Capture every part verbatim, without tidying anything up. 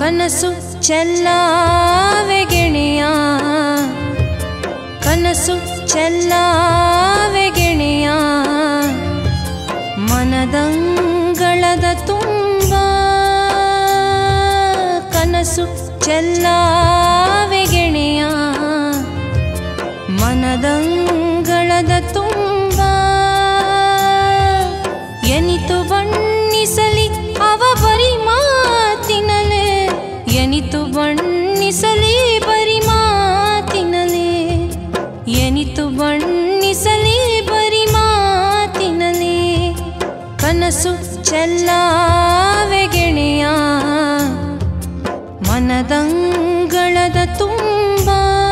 ಕನಸು ಚೆಲ್ಲಾವೆ ಗೆಳೆಯ ಕನಸು ಚೆಲ್ಲಾವೆ ಗೆಳೆಯ ಮನದಂಗಳದ ತುಂಬ ಕನಸು ಚೆಲ್ಲಾವೆ ಗೆಳೆಯ ಮನದಂಗಳದ ತುಂಬ ಎನಿತು ಬಣ್ಣಿಸಲಿ ಅವ ಬರಿ ಮಾತಿನಲೆ ಎನಿತು ಬಣ್ಣಿಸಲಿ ಬರಿ ಮಾತಿನಲೆ ಎನಿತು ಬಣ್ಣಿಸಲಿ ಬರಿ ಮಾತಿನಲೆ ಕನಸು ಚೆಲ್ಲಾವೆ ಗೆಳೆಯ ಮನದಂಗಳದ ತುಂಬ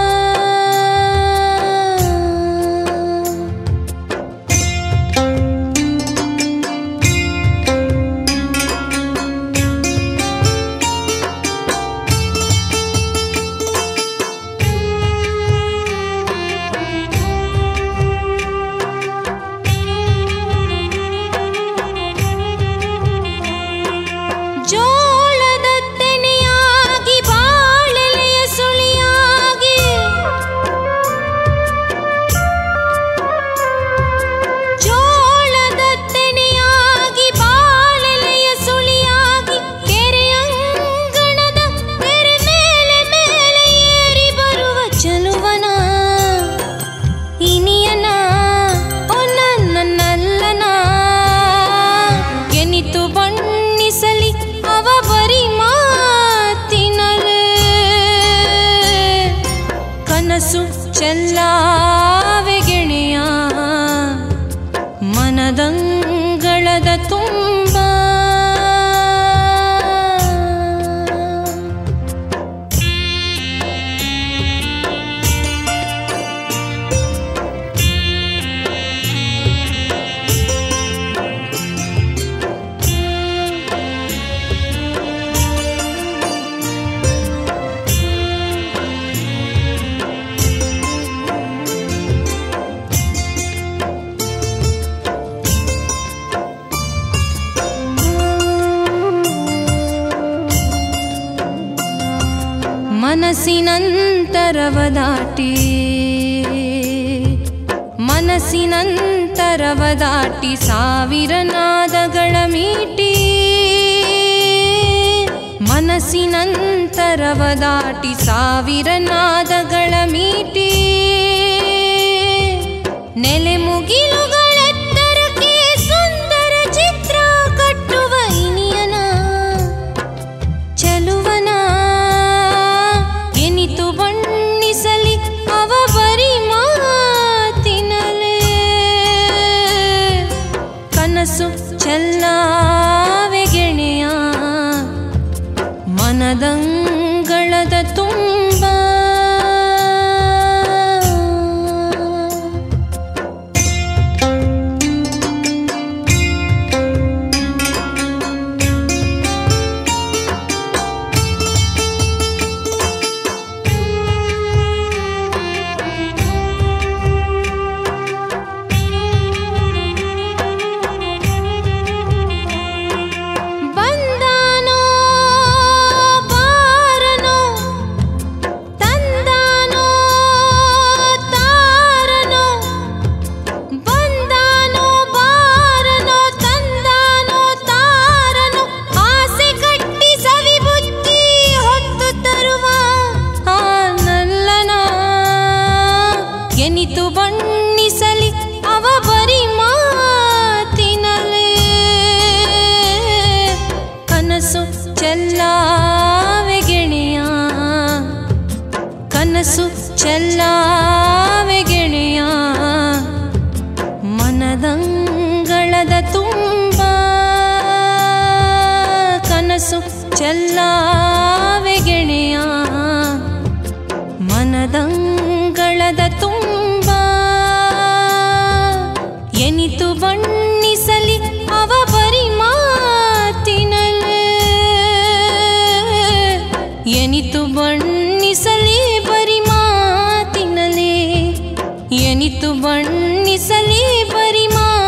ಕನಸು ಚೆಲ್ಲಾವೆ ಗೆಳೆಯ ಮನದಂಗಳದ ತುಂಬ ಮನಸ್ಸಿನಂತರವ ದಾಟಿ ಮನಸ್ಸಿನಂತರವ ದಾಟಿ ಸಾವಿರ ನಾದಗಳ ಮೀಟಿ ಮನಸ್ಸಿನಂತರವ ದಾಟಿ ಸಾವಿರ ನಾದಗಳ ಮೀಟಿ ನೆಲೆ ಮುಗಿಲುಗಳೆತ್ತರಕ್ಕೆ ಸುಂದರ ಚಿತ್ರ ಕಟ್ಟುವ ಇನಿಯನ ಚೆಲುವನ ಎನಿತು ಬಣ್ಣಿಸಲಿ ಅವ ಬರಿ ಮಾತಿನಲೆ ಕನಸು ಚೆಲ್ಲಾವೆ ಗೆಳೆಯ ಮನದಂಗಳದ ತುಂಬ ಎನಿತು ಬಣ್ಣಿಸಲಿ ಅವ ಬರಿ ಮಾತಿನಲೆ ಕನಸು ಚೆಲ್ಲಾವೆ ಗೆಳೆಯ ಕನಸು ಚೆಲ್ಲಾವೆ ಗೆಳೆಯ ಮನದಂಗಳದ ತುಂಬ ಕನಸು ಚೆಲ್ಲಾವೆ ಗೆಳೆಯ ಮನದಂಗಳದ ತುಂಬ ಎನಿತು ಬಣ್ಣಿಸಲಿ ಅವ ಬರಿ ಮಾತಿನಲೆ ಎನಿತು ಬಣ್ಣಿಸಲಿ ಬರಿ ಮಾತಿನಲೆ ಎನಿತು ಬಣ್ಣಿಸಲಿ ಬರಿ ಮಾ